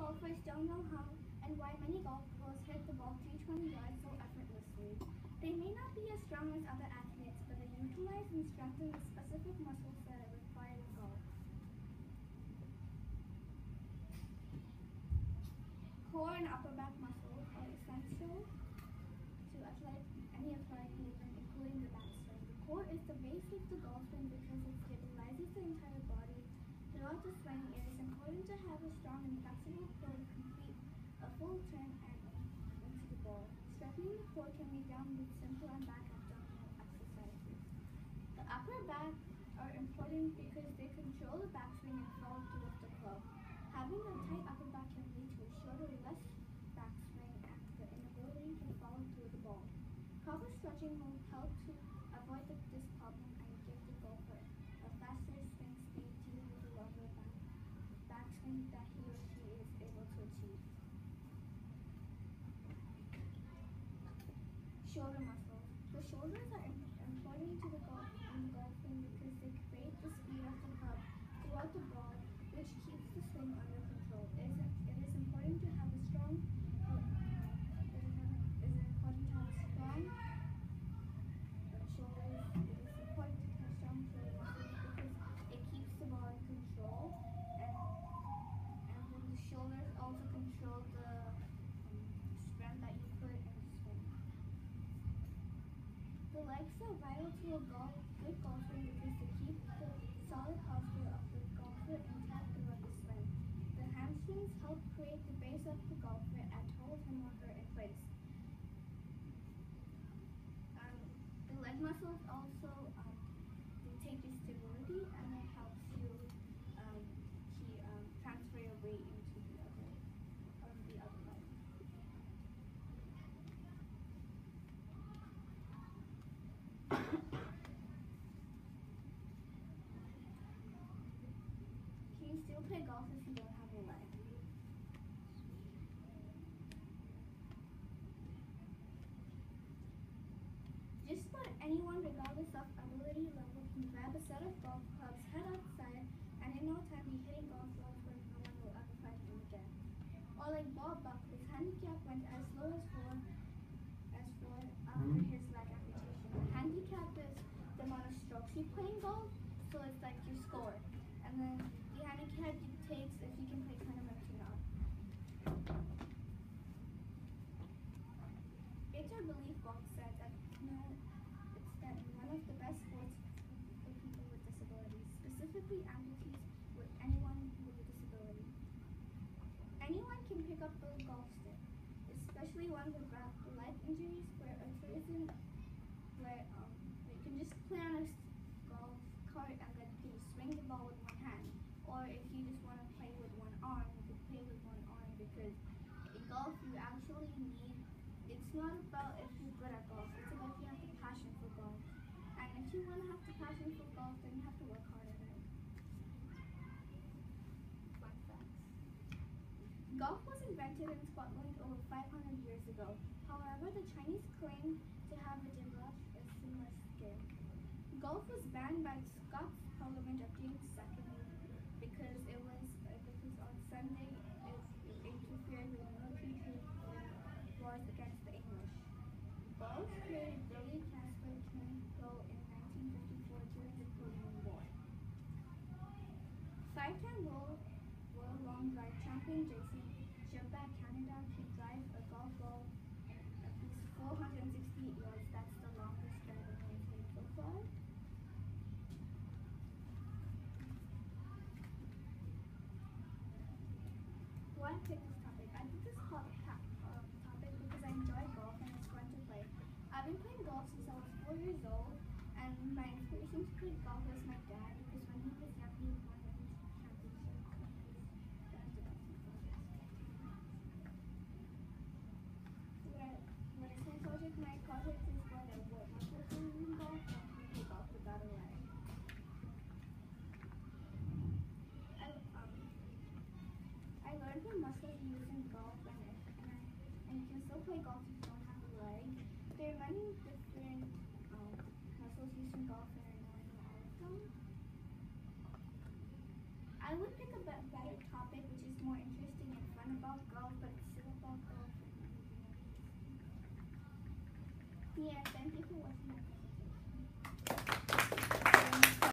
golfers don't know how and why many golf pros hit the ball 320 yards so effortlessly. They may not be as strong as other athletes, but they utilize and strengthen the specific muscles that are required in golf. Core and upper back muscles are essential to any athletic movement, including the backswing. The core is the base of the golf swing because it stabilizes the entire body. Throughout the swing, it is important to have a strong and flexible core to complete a full turn and into the ball. Strengthening the core can be done with simple and back abdominal exercises. The upper back are important because they control the backswing and follow through with the club. Having a tight upper back can lead to a shorter, less backswing and the inability to follow through the ball. Proper stretching will help to avoid this problem and give the golfer a faster swing speed due to the longer backswing that he or she is able to achieve. Shoulder muscles. The shoulders are important to the golf swing because they create the speed of the club throughout the ball, which keeps the swing under control. It is important to have a strong shoulders. It is important to have strong shoulder muscles because it keeps the ball in control, and then the shoulders also control the strength that you put in the swing. The legs are vital to a good golf swing because they keep the solid posture of the golfer intact throughout the swing. The hamstrings help create the base of the golfer and hold him or her in place. The leg muscles also they take your stability and it helps you transfer your weight into the other leg. Can you still play golf if you don't have a leg? Just about anyone, regardless of ability level, can grab a set of golf clubs, head outside, and in no time be hitting golf balls where no one will ever find them again. Or like Bob Buck, his handicap went as low as four after his leg amputation. The handicap is the amount of strokes you play in golf, so it's like your score. And then the handicap it takes if you can play tournaments or not. It's our belief, Bob said, that one of the best sports for people with disabilities, specifically amputees with anyone with a disability. Anyone can pick up a golf stick, especially one with leg injuries where you can just play on a golf cart and then you can just swing the ball with one hand. Or if you just want to play with one arm, you can play with one arm because in golf you actually need. It's not about if you're good at golf, it's about if you have the passion for golf. And if you want to have the passion for golf, then you have to work hard at it. Fun facts. Golf was invented in Scotland over 500 years ago. However, the Chinese claim to have developed a similar skill. Golf was banned by the Scots Parliament of James II because on Sunday it interfered with military wars against the English. Golf created Billy Casper Turnbull in 1954 during the Korean War. Five-time World Long Drive champion Jason Jumback Canada can drive a golf ball at least 468 yards. That's the longest drive in so far. Why I picked this topic? I picked this topic because I enjoy golf and it's fun to play. I've been playing golf since I was 4 years old, and my inspiration to play golf was my dad because when he was young, he won a championship. What is my project? My project is what I work. My person in golf, I can play golf without a leg. I learned the muscles used in golf and you can still play golf if you don't have a leg. There are many different muscles used in golf and I know all of them. I would pick a better topic which is more interesting and fun and about golf, but it's still about golf. Yeah, thank you for watching my video.